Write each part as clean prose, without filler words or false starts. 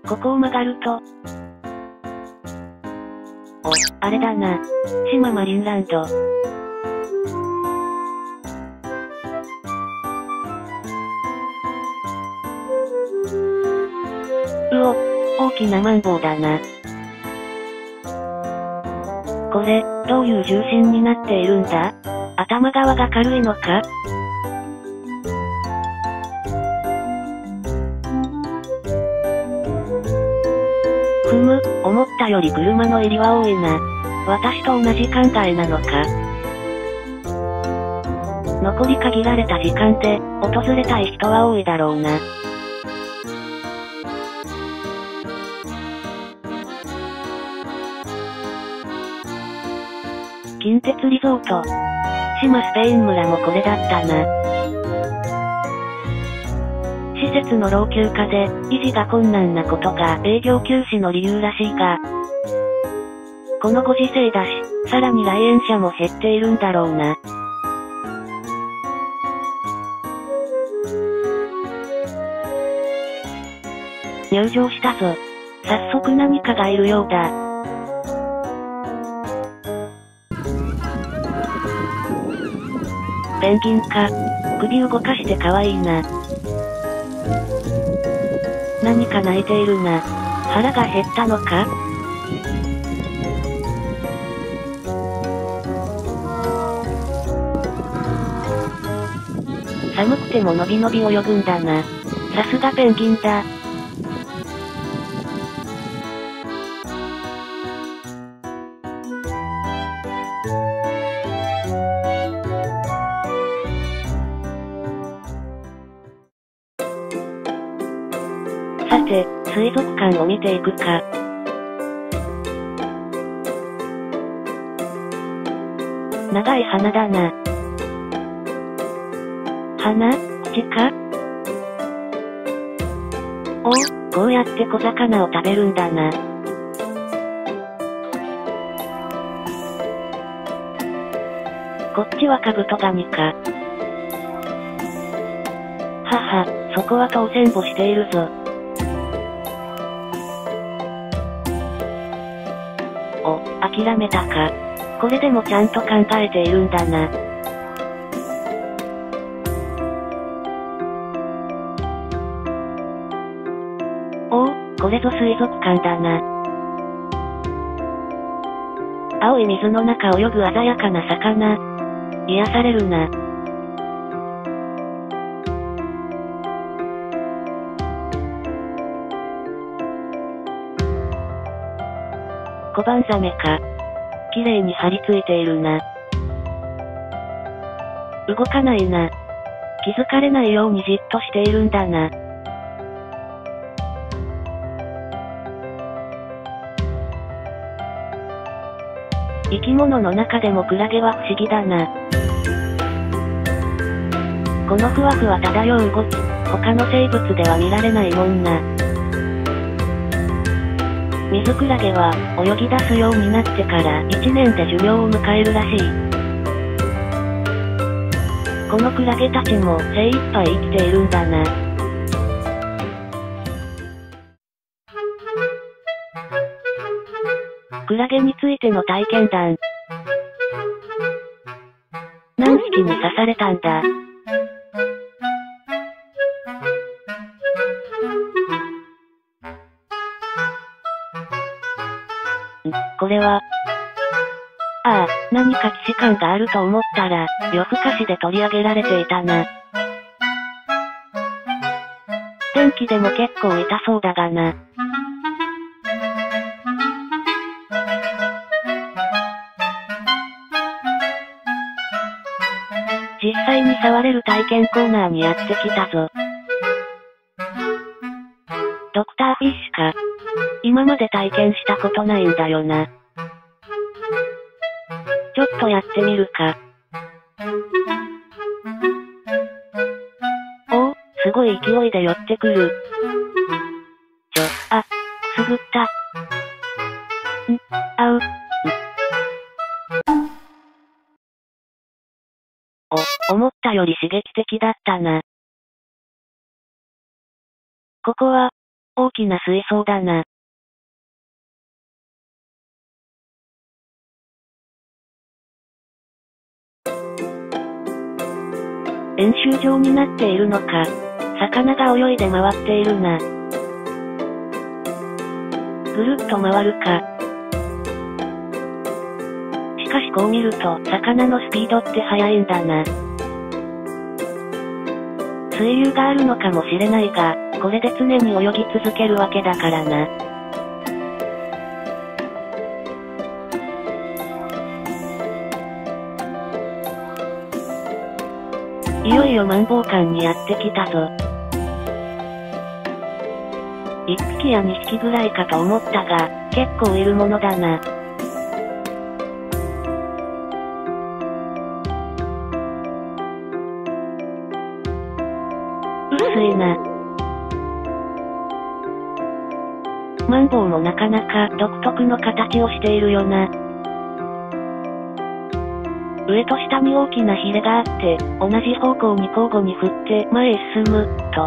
ここを曲がると。お、あれだな。島マリンランド。大きなマンボウだな。これ、どういう重心になっているんだ？頭側が軽いのか？思ったより車の入りは多いな。私と同じ考えなのか？残り限られた時間で、訪れたい人は多いだろうな。近鉄リゾート。島スペイン村もこれだったな。施設の老朽化で、維持が困難なことが営業休止の理由らしいが、このご時世だし、さらに来園者も減っているんだろうな。入場したぞ。早速何かがいるようだ。ペンギンか。首動かして可愛いな。何か泣いているな。腹が減ったのか？寒くてものびのび泳ぐんだな。さすがペンギンだ。さて、水族館を見ていくか。長い鼻だな。鼻？口か？おお、こうやって小魚を食べるんだな。こっちはカブトガニか。はは、そこは当選簿しているぞ。お、諦めたか。これでもちゃんと考えているんだな。おお、これぞ水族館だな。青い水の中泳ぐ鮮やかな魚。癒されるな。コバンザメか。綺麗に張り付いているな。動かないな。気づかれないようにじっとしているんだな。生き物の中でもクラゲは不思議だな。このふわふわ漂う動き、他の生物では見られないもんな。水クラゲは、泳ぎ出すようになってから1年で寿命を迎えるらしい。このクラゲたちも精一杯生きているんだな。クラゲについての体験談。何匹に刺されたんだ。これは。ああ、何か既視感があると思ったら、夜更かしで取り上げられていたな。天気でも結構痛そうだがな。実際に触れる体験コーナーにやってきたぞ。ドクターフィッシュか。今まで体験したことないんだよな。ちょっとやってみるか。おお、すごい勢いで寄ってくる。くすぐった。あう。思ったより刺激的だったな。ここは、 大きな水槽だな。練習場になっているのか。魚が泳いで回っているな。ぐるっと回るか。しかしこう見ると、魚のスピードって速いんだな。水流があるのかもしれないが、これで常に泳ぎ続けるわけだからな。いよいよマンボウ館にやってきたぞ。1匹や2匹ぐらいかと思ったが、結構いるものだな。薄いな。マンボウもなかなか独特の形をしているよな。上と下に大きなヒレがあって、同じ方向に交互に振って前へ進む、と。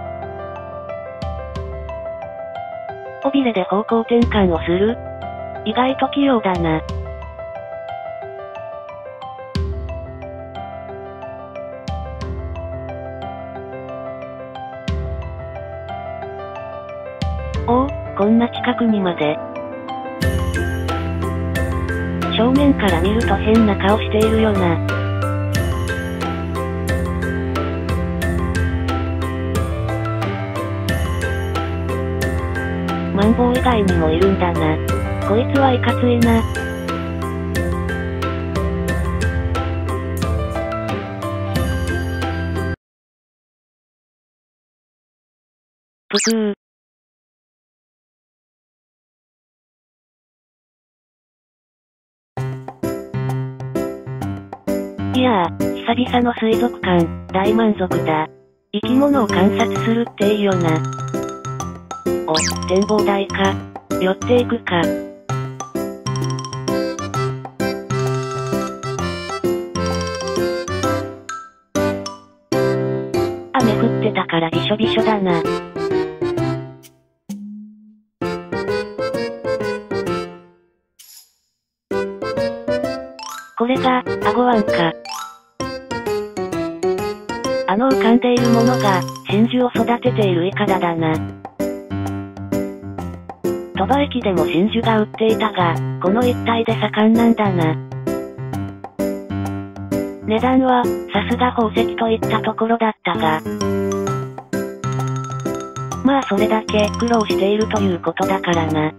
尾びれで方向転換をする。意外と器用だな。おお、こんな近くにまで。正面から見ると変な顔しているよな。マンボウ以外にもいるんだな。こいつはいかついな。ぷくー。いやー、久々の水族館、大満足だ。生き物を観察するっていいよな。お、展望台か。寄っていくか。雨降ってたからびしょびしょだな。これが、アゴワンか。浮かんでいるものが、真珠を育てているイカダだな。鳥羽駅でも真珠が売っていたが、この一帯で盛んなんだな。値段は、さすが宝石といったところだったが。まあそれだけ苦労しているということだからな。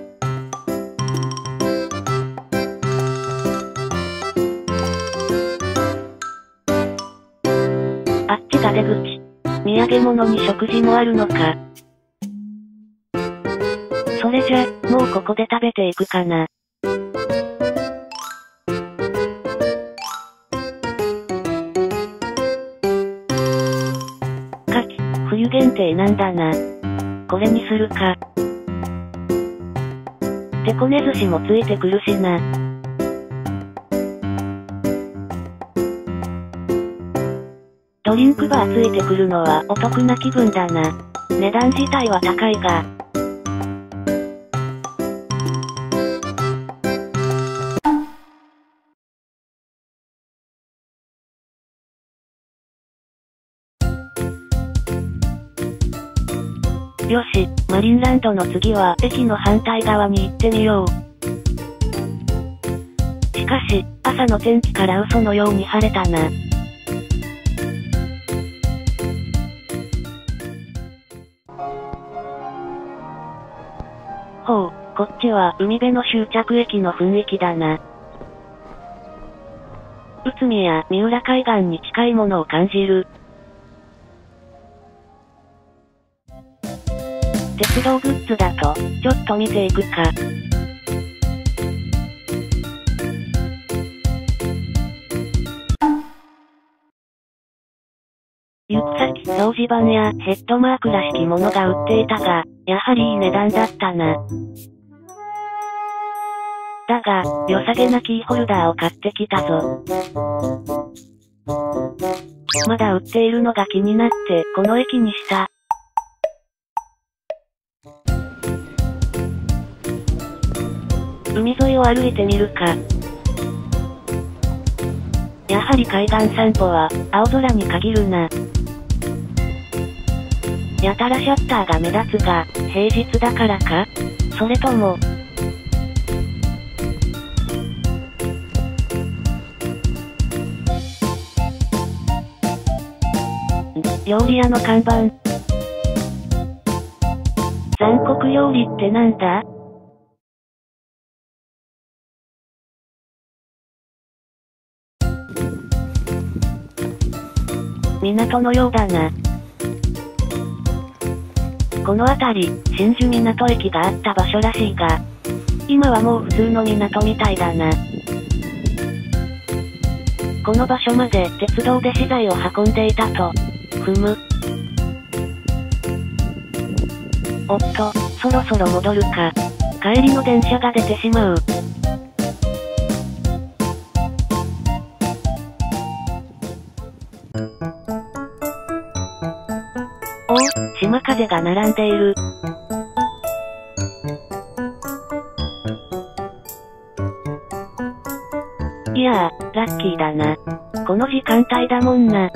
あっちが出口。土産物に食事もあるのか。それじゃ、もうここで食べていくかな。牡蠣、冬限定なんだな。これにするか。手こね寿司もついてくるしな。ドリンクバーついてくるのはお得な気分だな。値段自体は高いが。よし、マリンランドの次は駅の反対側に行ってみよう。しかし、朝の天気から嘘のように晴れたな。ほう、こっちは海辺の終着駅の雰囲気だな。内海や三浦海岸に近いものを感じる。鉄道グッズだと、ちょっと見ていくか。行く先、表示板やヘッドマークらしきものが売っていたが、やはりいい値段だったな。だが、良さげなキーホルダーを買ってきたぞ。まだ売っているのが気になって、この駅にした。 海沿いを歩いてみるか。やはり海岸散歩は、青空に限るな。やたらシャッターが目立つが、平日だからか？それとも、料理屋の看板。残酷料理ってなんだ？港のようだな。この辺り、真珠港駅があった場所らしいが、今はもう普通の港みたいだな。この場所まで鉄道で資材を運んでいたと。ふむ。おっと、そろそろ戻るか。帰りの電車が出てしまう。おお、島風が並んでいる。いやー、ラッキーだな。この時間帯だもんな。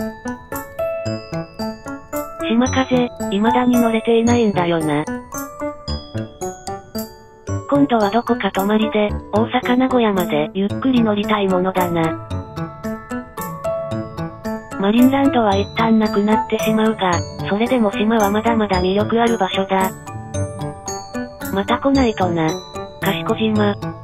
島風、未だに乗れていないんだよな。今度はどこか泊まりで、大阪名古屋までゆっくり乗りたいものだな。マリンランドは一旦なくなってしまうが、それでも島はまだまだ魅力ある場所だ。また来ないとな。賢島。